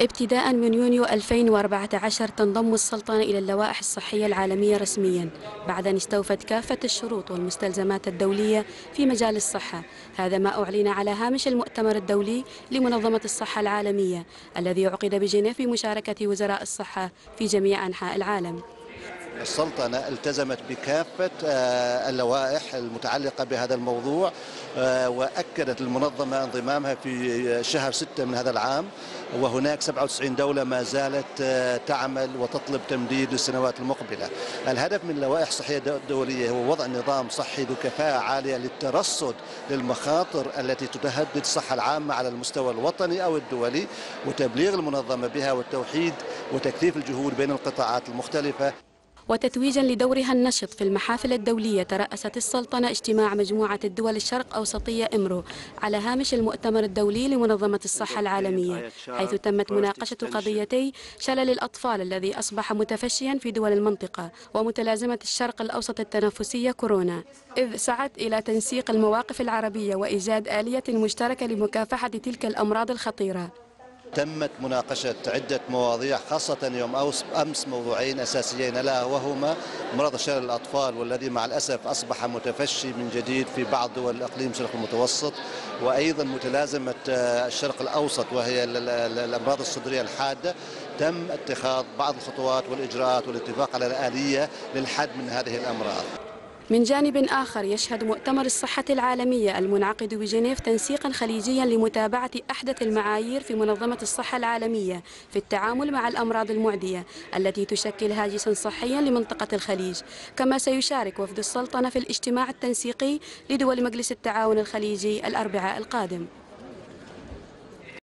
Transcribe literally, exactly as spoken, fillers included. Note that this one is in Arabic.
ابتداء من يونيو ألفين وأربعة عشر تنضم السلطنة إلى اللوائح الصحية العالمية رسميا بعد أن استوفت كافة الشروط والمستلزمات الدولية في مجال الصحة. هذا ما أعلن على هامش المؤتمر الدولي لمنظمة الصحة العالمية الذي عقد بجنيف بمشاركة وزراء الصحة في جميع أنحاء العالم. السلطنة التزمت بكافة اللوائح المتعلقة بهذا الموضوع، وأكدت المنظمة انضمامها في شهر ستة من هذا العام، وهناك سبعة وتسعين دولة ما زالت تعمل وتطلب تمديد للسنوات المقبلة. الهدف من اللوائح الصحية الدولية هو وضع نظام صحي ذو كفاءة عالية للترصد للمخاطر التي تهدد الصحة العامة على المستوى الوطني أو الدولي، وتبليغ المنظمة بها والتوحيد وتكثيف الجهود بين القطاعات المختلفة. وتتويجا لدورها النشط في المحافل الدولية، ترأست السلطنة اجتماع مجموعة الدول الشرق أوسطية إمرو على هامش المؤتمر الدولي لمنظمة الصحة العالمية، حيث تمت مناقشة قضيتي شلل الأطفال الذي أصبح متفشيا في دول المنطقة ومتلازمة الشرق الأوسط التنافسية كورونا، إذ سعت إلى تنسيق المواقف العربية وإيجاد آلية مشتركة لمكافحة تلك الأمراض الخطيرة. تمت مناقشة عدة مواضيع، خاصة يوم أمس موضوعين أساسيين، ألا وهما مرض شلل الأطفال والذي مع الأسف أصبح متفشي من جديد في بعض دول الإقليم الشرق المتوسط، وأيضا متلازمة الشرق الأوسط وهي الأمراض الصدرية الحادة. تم اتخاذ بعض الخطوات والإجراءات والاتفاق على الآلية للحد من هذه الأمراض. من جانب آخر، يشهد مؤتمر الصحة العالمية المنعقد بجنيف تنسيقا خليجيا لمتابعة أحدث المعايير في منظمة الصحة العالمية في التعامل مع الأمراض المعدية التي تشكل هاجسا صحيا لمنطقة الخليج. كما سيشارك وفد السلطنة في الاجتماع التنسيقي لدول مجلس التعاون الخليجي الأربعاء القادم.